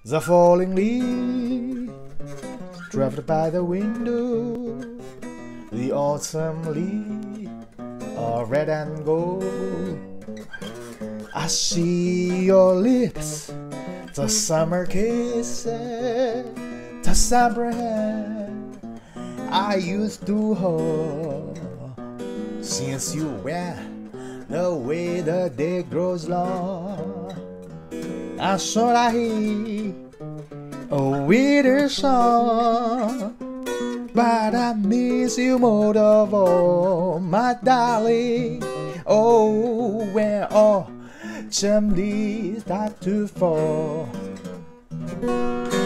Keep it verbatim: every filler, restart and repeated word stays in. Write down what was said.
The falling leaf drifted by the window, the autumn leaf are red and gold. I see your lips, the summer kisses, the summer hand I used to hold. Since you went the way the day grows long, I thought I hear a winter song, but I miss you more of all, my darling. Oh, when autumn leaves start to fall.